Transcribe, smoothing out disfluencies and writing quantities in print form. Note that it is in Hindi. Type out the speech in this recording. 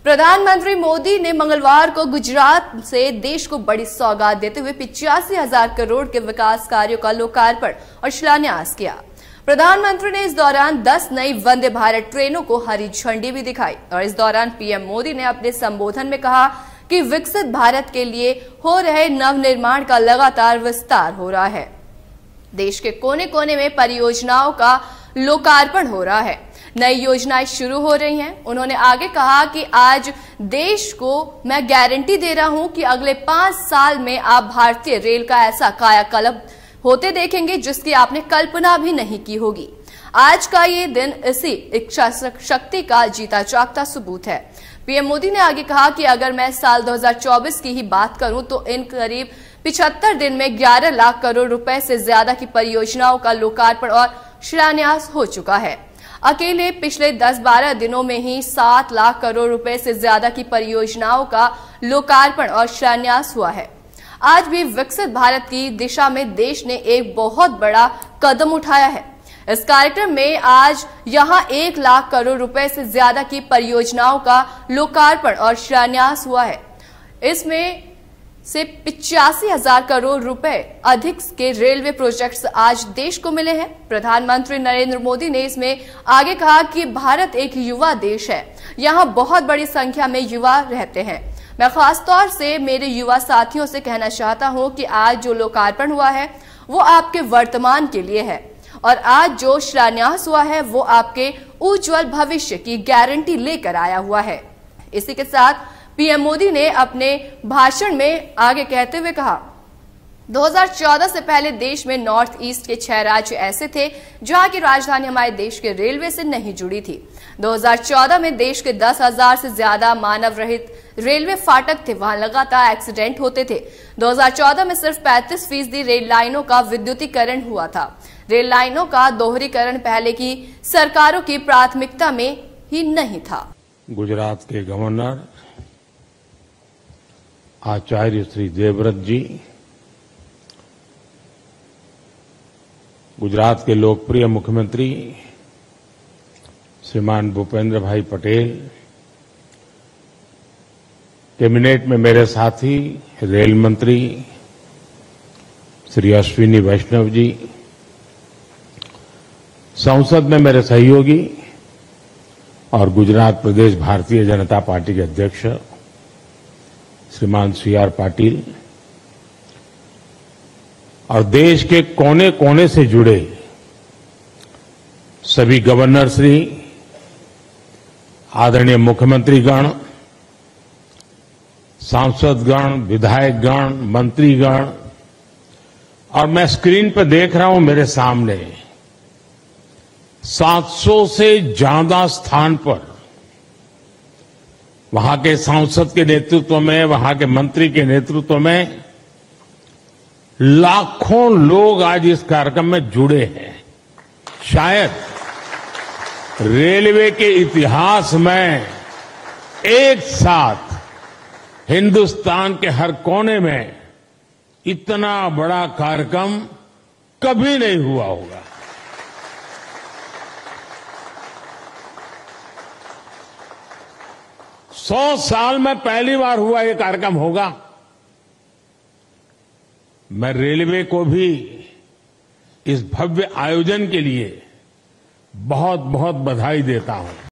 प्रधानमंत्री मोदी ने मंगलवार को गुजरात से देश को बड़ी सौगात देते हुए 85,000 करोड़ के विकास कार्यों का लोकार्पण और शिलान्यास किया। प्रधानमंत्री ने इस दौरान 10 नई वंदे भारत ट्रेनों को हरी झंडी भी दिखाई और इस दौरान पीएम मोदी ने अपने संबोधन में कहा कि विकसित भारत के लिए हो रहे नवनिर्माण का लगातार विस्तार हो रहा है। देश के कोने कोने में परियोजनाओं का लोकार्पण हो रहा है, नई योजनाएं शुरू हो रही हैं। उन्होंने आगे कहा कि आज देश को मैं गारंटी दे रहा हूं कि अगले 5 साल में आप भारतीय रेल का ऐसा कायाकल्प होते देखेंगे जिसकी आपने कल्पना भी नहीं की होगी। आज का ये दिन इसी इच्छा शक्ति का जीता जागता सबूत है। पीएम मोदी ने आगे कहा कि अगर मैं साल 2024 की ही बात करूं तो इन करीब 75 दिन में 11 लाख करोड़ रुपए से ज्यादा की परियोजनाओं का लोकार्पण और शिलान्यास हो चुका है। अकेले पिछले 10-12 दिनों में ही 7 लाख करोड़ रुपए से ज्यादा की परियोजनाओं का लोकार्पण और शिलान्यास हुआ है। आज भी विकसित भारत की दिशा में देश ने एक बहुत बड़ा कदम उठाया है। इस कार्यक्रम में आज यहां 1 लाख करोड़ रुपए से ज्यादा की परियोजनाओं का लोकार्पण और शिलान्यास हुआ है। इसमें से 85,000 करोड़ रुपए अधिक के रेलवे प्रोजेक्ट्स आज देश को मिले हैं। प्रधानमंत्री नरेंद्र मोदी ने इसमें आगे कहा कि भारत एक युवा देश है, यहां बहुत बड़ी संख्या में युवा रहते हैं। मैं खासतौर से मेरे युवा साथियों से कहना चाहता हूं कि आज जो लोकार्पण हुआ है वो आपके वर्तमान के लिए है और आज जो शिलान्यास हुआ है वो आपके उज्जवल भविष्य की गारंटी लेकर आया हुआ है। इसी के साथ पीएम मोदी ने अपने भाषण में आगे कहते हुए कहा, 2014 से पहले देश में नॉर्थ ईस्ट के 6 राज्य ऐसे थे जहां की राजधानी हमारे देश के रेलवे से नहीं जुड़ी थी। 2014 में देश के 10,000 से ज्यादा मानव रहित रेलवे फाटक थे, वहां लगातार एक्सीडेंट होते थे। 2014 में सिर्फ 35% रेल लाइनों का विद्युतीकरण हुआ था। रेल लाइनों का दोहरीकरण पहले की सरकारों की प्राथमिकता में ही नहीं था। गुजरात के गवर्नर आचार्य श्री देवव्रत जी, गुजरात के लोकप्रिय मुख्यमंत्री श्रीमान भूपेंद्र भाई पटेल, कैबिनेट में मेरे साथी रेल मंत्री श्री अश्विनी वैष्णव जी, संसद में मेरे सहयोगी और गुजरात प्रदेश भारतीय जनता पार्टी के अध्यक्ष श्रीमान CR पाटिल और देश के कोने कोने से जुड़े सभी गवर्नर श्री, आदरणीय मुख्यमंत्रीगण, सांसदगण, विधायकगण, मंत्रीगण और मैं स्क्रीन पर देख रहा हूं मेरे सामने 700 से ज्यादा स्थान पर वहां के सांसद के नेतृत्व में, वहां के मंत्री के नेतृत्व में लाखों लोग आज इस कार्यक्रम में जुड़े हैं। शायद रेलवे के इतिहास में एक साथ हिंदुस्तान के हर कोने में इतना बड़ा कार्यक्रम कभी नहीं हुआ होगा। सौ साल में पहली बार हुआ ये कार्यक्रम होगा। मैं रेलवे को भी इस भव्य आयोजन के लिए बहुत बहुत बधाई देता हूं।